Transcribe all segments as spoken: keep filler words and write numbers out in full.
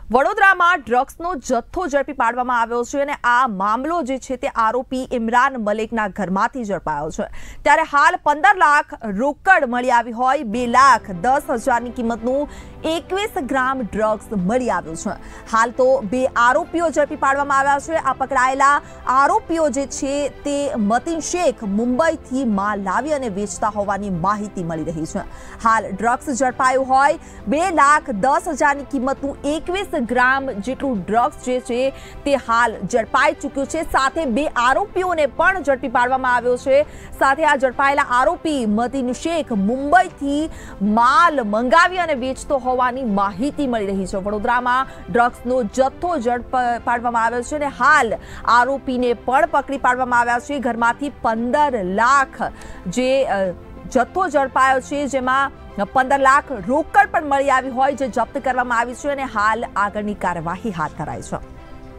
વડોદરામાં ડ્રગ્સનો જથ્થો ઝડપી પાડવામાં આવ્યો છે અને આ મામલો જે છે તે આરોપી ઇમરાન મલિકના ઘરમાંથી ઝડપાયો છે। ત્યારે હાલ પંદર લાખ રોકડ મળી આવી હોય બે લાખ દસ હજારની કિંમતનું એકવીસ ગ્રામ ડ્રગ્સ મળી આવ્યું છે। હાલ તો બે આરોપીઓ ઝડપી પાડવામાં આવ્યા છે। આ પકડાયેલા આરોપીઓ જે છે તે મતીન શેખ મુંબઈથી માલ લાવી અને વેચતા હોવાની માહિતી મળી રહી છે। હાલ ડ્રગ્સ ઝડપાયું હોય બે લાખ દસ હજારની કિંમતનું એકવીસ ગ્રામ જેટલું ડ્રગ્સ જે છે તે હાલ ઝડપાઈ ચૂક્યું છે। સાથે બે આરોપીઓને પણ ઝડપી પાડવામાં આવ્યો છે। સાથે આ ઝડપાયેલા આરોપી મતીન શેખ મુંબઈથી માલ મંગાવી અને વેચતો હોવાની માહિતી મળી રહી છે। વડોદરામાં ડ્રગ્સનો જથ્થો ઝડપ પાડવામાં આવ્યો છે અને હાલ આરોપીને પણ પકડી પાડવામાં આવ્યા છે। ઘરમાંથી પંદર લાખ જે જથ્થો ઝડપાયો છે, જેમાં પંદર લાખ રોકડ પણ મળી આવી હોય જે જપ્ત કરવામાં આવી છે અને હાલ આગળની કાર્યવાહી હાથ ધરાઈ છે।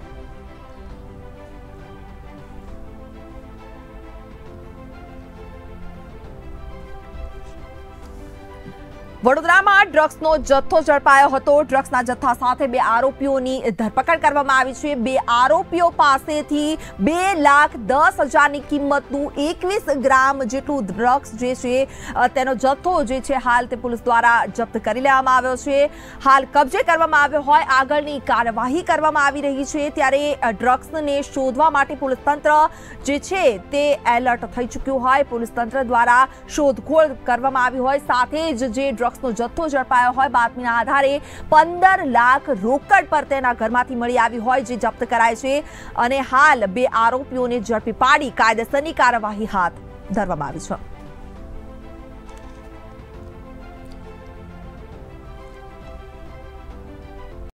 વડોદરામાં ડ્રગ્સનો જથ્થો ઝડપાયો હતો। ડ્રગ્સના જથ્થા સાથે બે આરોપીઓની ધરપકડ કરવામાં આવી છે। બે આરોપીઓ પાસેથી બે લાખ દસ હજારની કિંમતનું એકવીસ ગ્રામ જેટલું ડ્રગ્સ જે છે તેનો જથ્થો જે છે હાલ તે પોલીસ દ્વારા જપ્ત કરી લેવામાં આવ્યો છે। હાલ કબજે કરવામાં આવ્યો હોય આગળની કાર્યવાહી કરવામાં આવી રહી છે। ત્યારે ડ્રગ્સને શોધવા માટે પોલીસ તંત્ર જે છે તે એલર્ટ થઈ ચૂક્યું હોય, પોલીસ તંત્ર દ્વારા શોધખોળ કરવામાં આવી હોય, સાથે જ જે ડ્રગ્સનો જથ્થો ઝડપાયો હોય બાતમીના આધારે પંદર લાખ રોકડ પર તેના ઘરમાંથી મળી આવી હોય જે જપ્ત કરાય છે અને હાલ બે આરોપીઓને ઝડપી પાડી કાયદેસરની કાર્યવાહી હાથ ધરવામાં આવી છે।